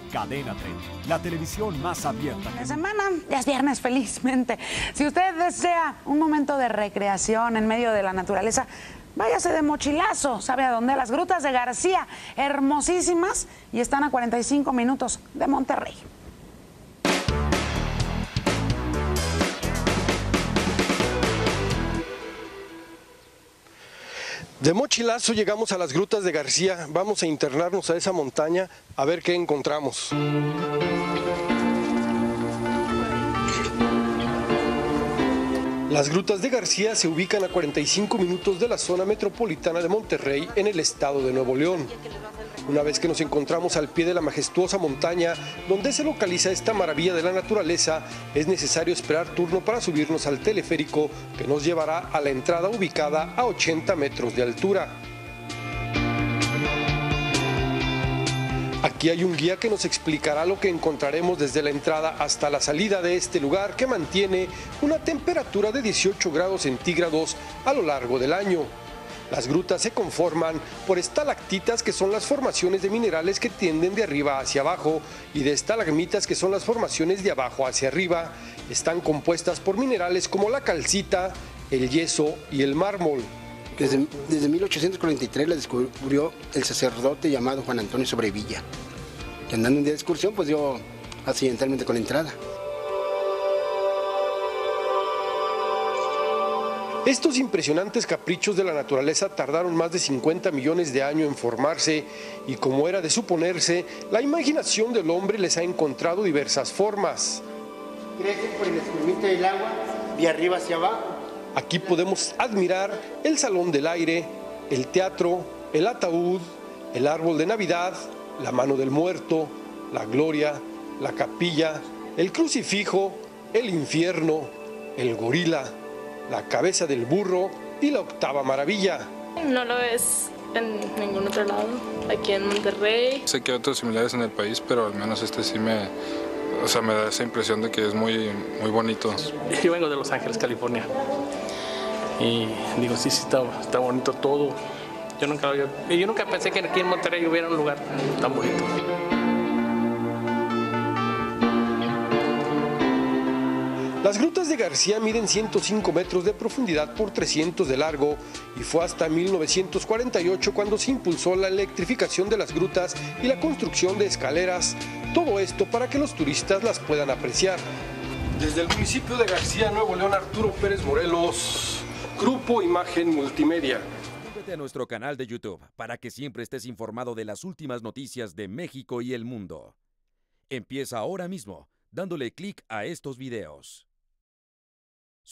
Cadena 30, la televisión más abierta. La semana ya es viernes, felizmente. Si usted desea un momento de recreación en medio de la naturaleza, váyase de mochilazo. ¿Sabe a dónde? A las Grutas de García, hermosísimas, y están a 45 minutos de Monterrey. De mochilazo llegamos a las Grutas de García. Vamos a internarnos a esa montaña a ver qué encontramos. Las Grutas de García se ubican a 45 minutos de la zona metropolitana de Monterrey, en el estado de Nuevo León. Una vez que nos encontramos al pie de la majestuosa montaña donde se localiza esta maravilla de la naturaleza, es necesario esperar turno para subirnos al teleférico que nos llevará a la entrada ubicada a 80 metros de altura. Aquí hay un guía que nos explicará lo que encontraremos desde la entrada hasta la salida de este lugar, que mantiene una temperatura de 18 grados centígrados a lo largo del año. Las grutas se conforman por estalactitas, que son las formaciones de minerales que tienden de arriba hacia abajo, y de estalagmitas, que son las formaciones de abajo hacia arriba. Están compuestas por minerales como la calcita, el yeso y el mármol. Desde 1843 la descubrió el sacerdote llamado Juan Antonio Sobrevilla, que andando un día de excursión pues dio accidentalmente con la entrada. Estos impresionantes caprichos de la naturaleza tardaron más de 50 millones de años en formarse, y como era de suponerse, la imaginación del hombre les ha encontrado diversas formas. Crecen por el escurrimiento del agua de arriba hacia abajo. Aquí podemos admirar el Salón del Aire, el teatro, el ataúd, el árbol de Navidad, la mano del muerto, la gloria, la capilla, el crucifijo, el infierno, el gorila, la cabeza del burro y la octava maravilla. No lo ves en ningún otro lado, aquí en Monterrey. Sé que hay otras similares en el país, pero al menos este sí me da esa impresión de que es muy bonito. Yo vengo de Los Ángeles, California, y digo, sí, está bonito todo. Yo nunca pensé que aquí en Monterrey hubiera un lugar tan bonito. Las Grutas de García miden 105 metros de profundidad por 300 de largo, y fue hasta 1948 cuando se impulsó la electrificación de las grutas y la construcción de escaleras. Todo esto para que los turistas las puedan apreciar. Desde el municipio de García, Nuevo León, Arturo Pérez Morelos, Grupo Imagen Multimedia. Suscríbete a nuestro canal de YouTube para que siempre estés informado de las últimas noticias de México y el mundo. Empieza ahora mismo dándole clic a estos videos.